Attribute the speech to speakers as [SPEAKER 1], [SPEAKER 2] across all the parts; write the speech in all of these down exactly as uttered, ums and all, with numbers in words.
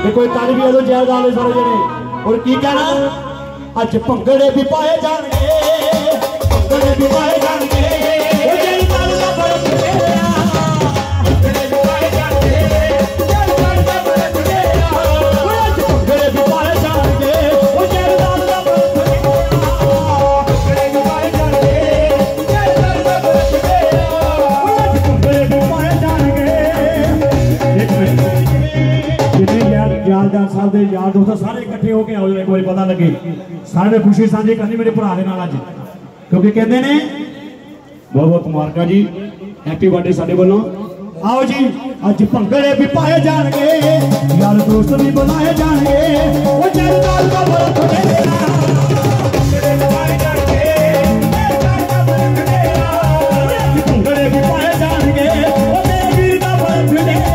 [SPEAKER 1] कोई ताली भी अदो जैल गाले सारे जने और की कहना अज भंगड़े भी पाए जाणगे भंगड़े भी पाए जाणगे यार दोस्तों सारे इकट्ठे होके आओ एक बार पता लगे सारे खुशी साझी करनी मेरे भरा दे नाल अज क्योंकि कहते ने बहुत बहुत मुबारक जी हैप्पी बर्थडे साडे वालों आओ जी अज भंगड़े भी पाए जाणगे यार दोस्त भी बुलाए जाणगे ओ चल नाल दा बड़ा थोड़ेरा भंगड़े भी पाए जाणगे भंगड़े भी पाए जाणगे ओ मेरे वीर दा बड़ा थोड़ेरा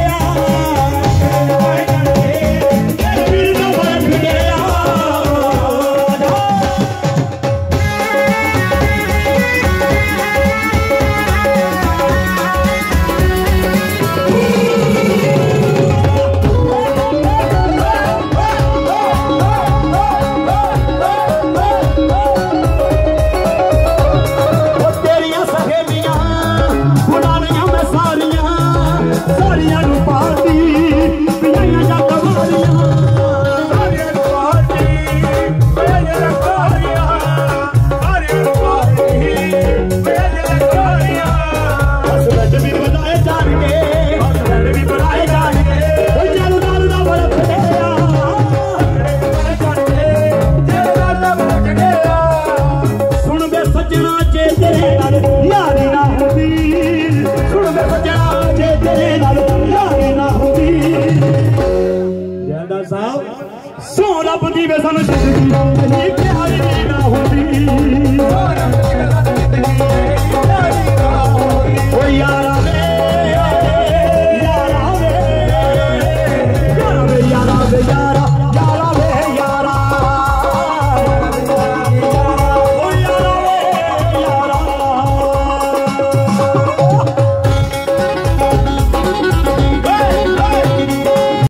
[SPEAKER 1] साहब सो रब दी वे सानू जिंदगी